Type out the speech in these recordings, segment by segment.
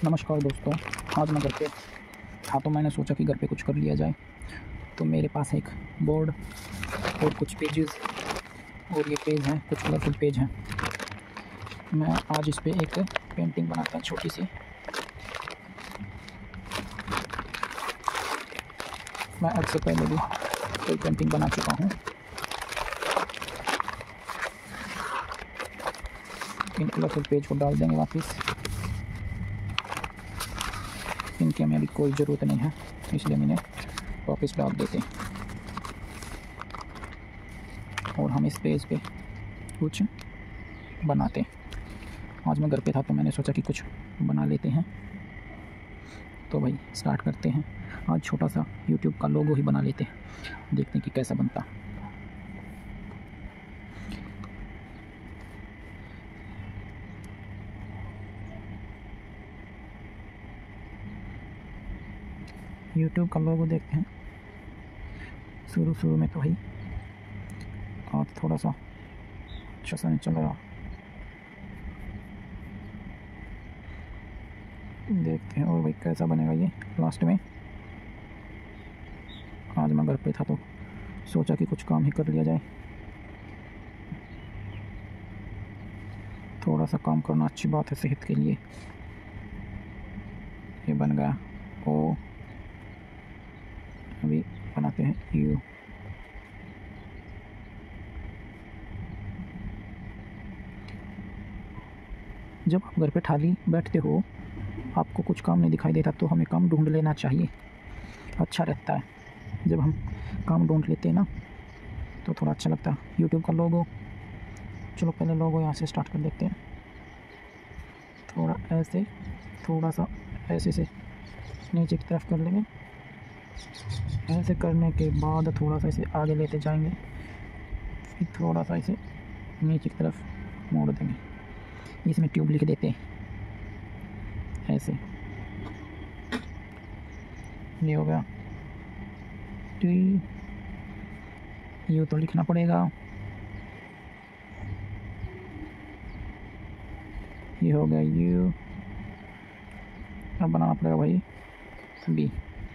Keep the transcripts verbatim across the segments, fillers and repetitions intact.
नमस्कार दोस्तों, आज मैं घर पे था तो मैंने सोचा कि घर पे कुछ कर लिया जाए। तो मेरे पास एक बोर्ड और कुछ पेजेस और ये पेज हैं, कुछ कलरफुल पेज हैं। मैं आज इस पे एक पेंटिंग बनाता हूँ छोटी सी। मैं आज से पहले भी कोई पेंटिंग बना चुका हूँ। इन कलरफुल पेज को डाल देंगे वापस। इनकी हमें अभी कोई ज़रूरत नहीं है, इसलिए मैंने वापस डाल देते और हम इस पेज पे कुछ बनाते। आज मैं घर पे था तो मैंने सोचा कि कुछ बना लेते हैं। तो भाई स्टार्ट करते हैं। आज छोटा सा यूट्यूब का लोगो ही बना लेते हैं, देखते हैं कि कैसा बनता। यूट्यूब का लोगो देखते हैं। शुरू शुरू में तो भाई आज थोड़ा सा अच्छा सा नहीं चल रहा, देखते हैं और भाई कैसा बनेगा ये लास्ट में। आज मैं घर पे था तो सोचा कि कुछ काम ही कर लिया जाए। थोड़ा सा काम करना अच्छी बात है सेहत के लिए। ये बन गया ओ। अभी बनाते हैं यू। जब आप घर पे खाली बैठते हो, आपको कुछ काम नहीं दिखाई देता तो हमें काम ढूंढ लेना चाहिए, अच्छा रहता है। जब हम काम ढूंढ लेते हैं ना तो थोड़ा अच्छा लगता है। यूट्यूब का लोगो, चलो पहले लोगो यहाँ से स्टार्ट कर देते हैं। थोड़ा ऐसे, थोड़ा सा ऐसे से नीचे की तरफ कर लेंगे। ऐसे करने के बाद थोड़ा सा इसे आगे लेते जाएंगे, फिर थोड़ा सा इसे नीचे की तरफ मोड़ देंगे। इसमें ट्यूब लिख देते हैं ऐसे। ये हो गया। यू तो लिखना पड़ेगा। ये हो गया यू। अब बनाना पड़ेगा भाई बी।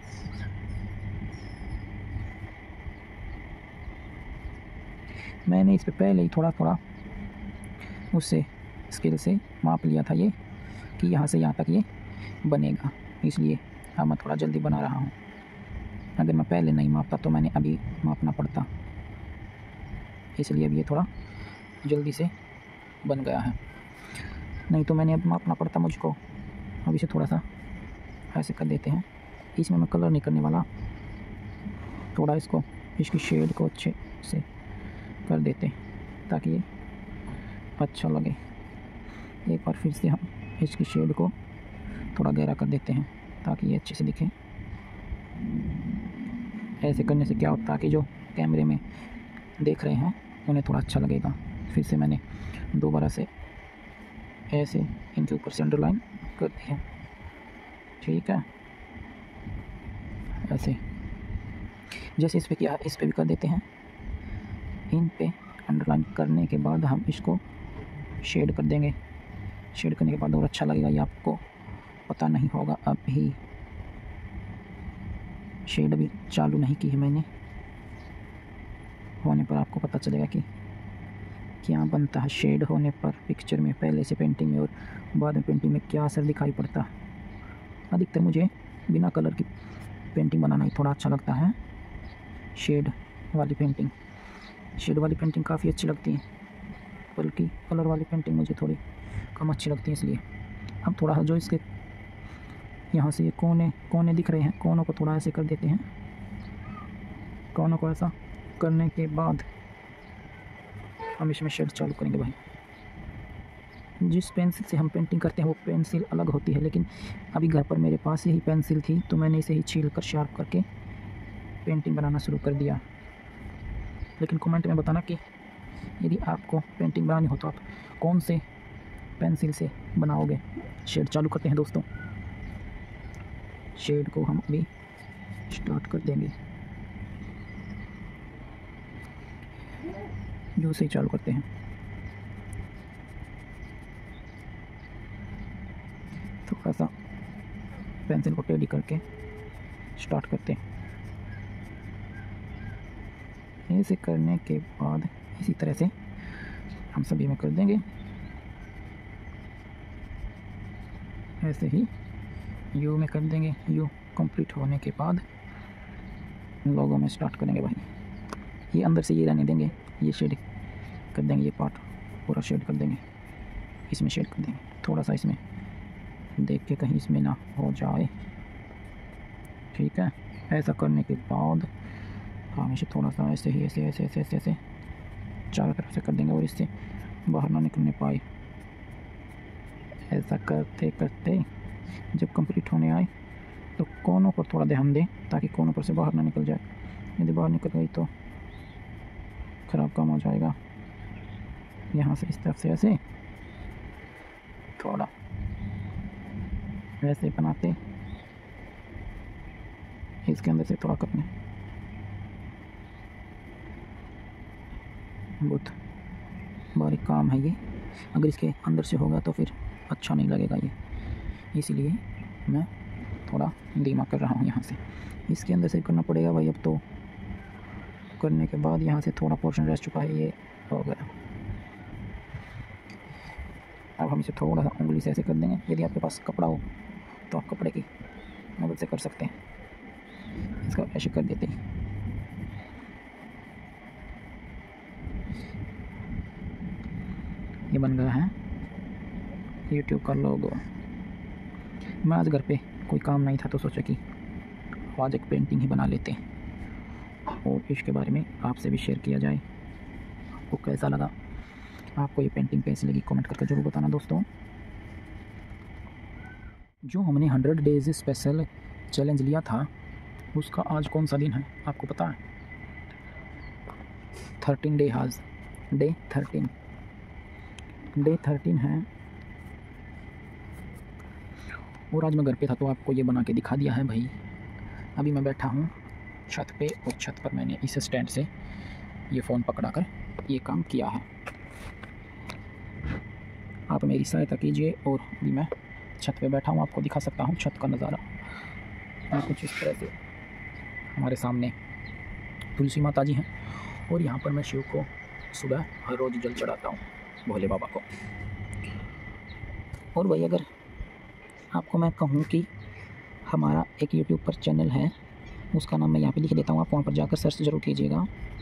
मैंने इस पे पहले ही थोड़ा थोड़ा उससे स्केल से माप लिया था ये कि यहाँ से यहाँ तक ये बनेगा, इसलिए अब मैं थोड़ा जल्दी बना रहा हूँ। अगर मैं पहले नहीं मापता तो मैंने अभी मापना पड़ता, इसलिए अब ये थोड़ा जल्दी से बन गया है। नहीं तो मैंने अब मापना पड़ता मुझको। अब इसे थोड़ा सा ऐसे कर देते हैं। इसमें मैं कलर नहीं करने वाला, थोड़ा इसको इसकी शेड को अच्छे से कर देते ताकि ये अच्छा लगे। एक बार फिर से हम इसकी शेड को थोड़ा गहरा कर देते हैं ताकि ये अच्छे से दिखे। ऐसे करने से क्या होता है कि जो कैमरे में देख रहे हैं उन्हें थोड़ा अच्छा लगेगा। फिर से मैंने दोबारा से ऐसे इनके ऊपर से अंडरलाइन कर दी है, ठीक है। ऐसे जैसे इस पे किया इस पे भी कर देते हैं। इन पे अंडरलाइन करने के बाद हम इसको शेड कर देंगे। शेड करने के बाद और अच्छा लगेगा। ये आपको पता नहीं होगा, अभी शेड अभी चालू नहीं की है मैंने, होने पर आपको पता चलेगा कि क्या बनता है। शेड होने पर पिक्चर में, पहले से पेंटिंग में और बाद में पेंटिंग में क्या असर दिखाई पड़ता है। अधिकतर मुझे बिना कलर की पेंटिंग बनाना ही थोड़ा अच्छा लगता है। शेड वाली पेंटिंग शेड वाली पेंटिंग काफ़ी अच्छी लगती है, बल्कि कलर वाली पेंटिंग मुझे थोड़ी कम अच्छी लगती है। इसलिए अब थोड़ा जो इसके यहाँ से ये कोने कोने दिख रहे हैं, कोनों को थोड़ा ऐसे कर देते हैं। कोनों को ऐसा करने के बाद हम इसमें शेड चालू करेंगे। भाई जिस पेंसिल से हम पेंटिंग करते हैं वो पेंसिल अलग होती है, लेकिन अभी घर पर मेरे पास यही पेंसिल थी तो मैंने इसे ही छील कर शार्प करके पेंटिंग बनाना शुरू कर दिया। लेकिन कमेंट में बताना कि यदि आपको पेंटिंग बनानी हो तो आप कौन से पेंसिल से बनाओगे। शेड चालू करते हैं दोस्तों। शेड को हम अभी स्टार्ट कर देंगे, यू से चालू करते हैं। थोड़ा सा पेंसिल को टेढ़ी करके स्टार्ट करते हैं। ऐसे करने के बाद इसी तरह से हम सभी में कर देंगे। ऐसे ही यू में कर देंगे। यू कंप्लीट होने के बाद लोगों में स्टार्ट करेंगे भाई। ये अंदर से ये रहने देंगे, ये शेड कर देंगे, ये पार्ट पूरा शेड कर देंगे, इसमें शेड कर देंगे। थोड़ा सा इसमें देख के कहीं इसमें ना हो जाए, ठीक है। ऐसा करने के बाद हमेशा थोड़ा सा ऐसे ही ऐसे ऐसे ऐसे ऐसे ऐसे चारों तरफ से कर देंगे और इससे बाहर ना निकलने पाए। ऐसा करते करते जब कंप्लीट होने आए तो कोनों पर थोड़ा ध्यान दें ताकि कोनों पर से बाहर ना निकल जाए। यदि बाहर निकल गई तो ख़राब काम हो जाएगा। यहाँ से इस तरफ से ऐसे थोड़ा ऐसे बनाते, इसके अंदर से थोड़ा करना। बहुत बारीक काम है ये, अगर इसके अंदर से होगा तो फिर अच्छा नहीं लगेगा ये, इसीलिए मैं थोड़ा धीमा कर रहा हूँ। यहाँ से इसके अंदर से करना पड़ेगा भाई। अब तो करने के बाद यहाँ से थोड़ा पोर्शन रह चुका है, ये हो गया। अब हम इसे थोड़ा सा उंगली से ऐसे कर देंगे। यदि आपके पास कपड़ा हो तो आप कपड़े की मदद से कर सकते हैं। इसका ऐसे कर देते हैं। ये बन गया है यूट्यूब का लोगो। मैं आज घर पे कोई काम नहीं था तो सोचा कि आज एक पेंटिंग ही बना लेते हैं और इसके बारे में आपसे भी शेयर किया जाए। आपको कैसा लगा, आपको ये पेंटिंग कैसी लगी, कमेंट करके ज़रूर बताना दोस्तों। जो हमने हंड्रेड डेज स्पेशल चैलेंज लिया था उसका आज कौन सा दिन है आपको पता है? थर्टीन डे आज डे थर्टीन डे थर्टीन है। और आज मैं घर पे था तो आपको ये बना के दिखा दिया है भाई। अभी मैं बैठा हूँ छत पे और छत पर मैंने इस स्टैंड से ये फ़ोन पकड़ा कर ये काम किया है। आप मेरी सहायता कीजिए और अभी मैं छत पे बैठा हूँ, आपको दिखा सकता हूँ छत का नज़ारा। और कुछ इस तरह से हमारे सामने तुलसी माता जी हैं और यहाँ पर मैं शिव को सुबह हर रोज़ जल चढ़ाता हूँ, भोले बाबा को। और भाई अगर आपको मैं कहूँ कि हमारा एक यूट्यूब पर चैनल है, उसका नाम मैं यहाँ पे लिख देता हूँ, आप वहाँ पर जाकर सर्च ज़रूर कीजिएगा।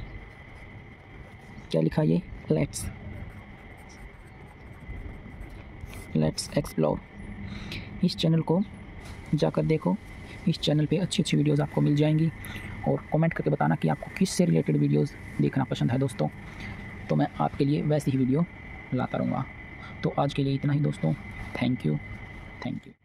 क्या लिखा ये? Let's let's explore. इस चैनल को जाकर देखो। इस चैनल पे अच्छी अच्छी वीडियोस आपको मिल जाएंगी और कमेंट करके बताना कि आपको किस से रिलेटेड वीडियोस देखना पसंद है दोस्तों, तो मैं आपके लिए वैसी ही वीडियो लाता रहूँगा। तो आज के लिए इतना ही दोस्तों। Thank you thank you.